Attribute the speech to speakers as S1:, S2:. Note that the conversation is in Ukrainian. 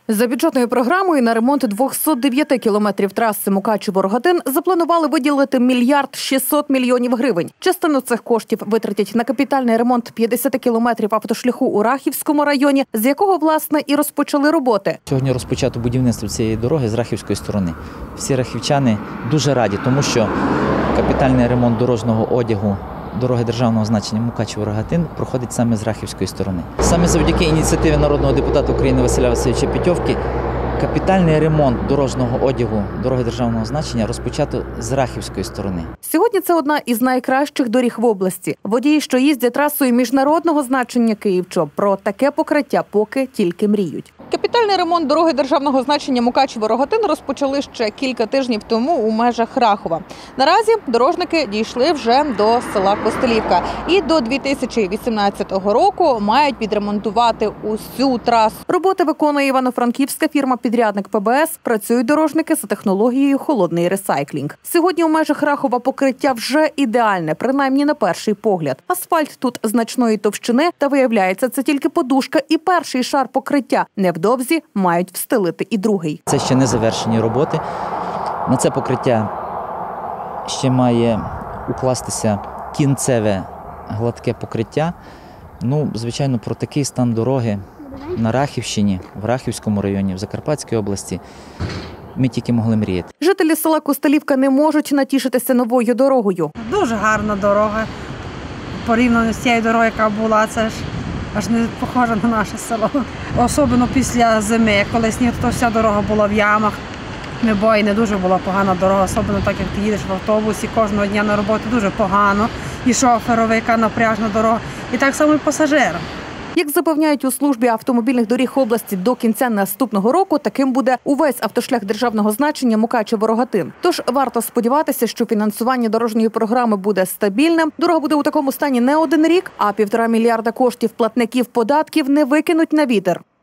S1: За бюджетною програмою на ремонт 209 кілометрів траси Мукачево-Рогатин запланували виділити 1,6 мільярда гривень. Частину цих коштів витратять на капітальний ремонт 50 кілометрів автошляху у Рахівському районі, з якого, власне, і розпочали роботи.
S2: Сьогодні розпочато будівництво цієї дороги з рахівської сторони. Всі рахівчани дуже раді, тому що капітальний ремонт дорожнього одягу дороги державного значення Мукачево-Рогатин проходить саме з рахівської сторони. Саме завдяки ініціативі народного депутата України Василя Васильовича Петьовки капітальний ремонт дорожнього одягу дороги державного значення розпочато з рахівської сторони.
S1: Сьогодні це одна із найкращих доріг в області. Водії, що їздять трасою міжнародного значення Київ-Чоп, про таке покриття поки тільки мріють. Капітальний ремонт дороги державного значення Мукачево-Рогатин розпочали ще кілька тижнів тому у межах Рахова. Наразі дорожники дійшли вже до села Костелівка і до 2018 року мають відремонтувати усю трасу. Роботи виконує івано-франківська фірма-підрядник ПБС. Працюють дорожники за технологією холодний ресайклінг. Сьогодні у межах Рахова покриття вже ідеальне, принаймні на перший погляд. Асфальт тут значної товщини, та виявляється, це тільки подушка і перший шар покриття. Невдовзі мають встелити і другий.
S2: Це ще не завершені роботи. На це покриття ще має укластися кінцеве гладке покриття. Звичайно, про такий стан дороги на Рахівщині, в Рахівському районі, в Закарпатській області ми тільки могли мріяти.
S1: Жителі села Костелівка не можуть натішитися новою дорогою.
S3: Дуже гарна дорога. Порівняно з цією дорогою, яка була, це ж аж не похоже на наше село. Особливо після зими, коли сніг, то вся дорога була в ямах. Бо і не дуже була погана дорога, особливо так, як ти їдеш в автобусі, кожного дня на роботу дуже погано. І шоферу, яка напряжна дорога, і так само і пасажирам.
S1: Як запевняють у службі автомобільних доріг області, до кінця наступного року таким буде увесь автошлях державного значення Мукачево-Рогатин. Тож варто сподіватися, що фінансування дорожньої програми буде стабільним. Дорога буде у такому стані не один рік, а 1,5 мільярда коштів платників податків не викинуть на вітер.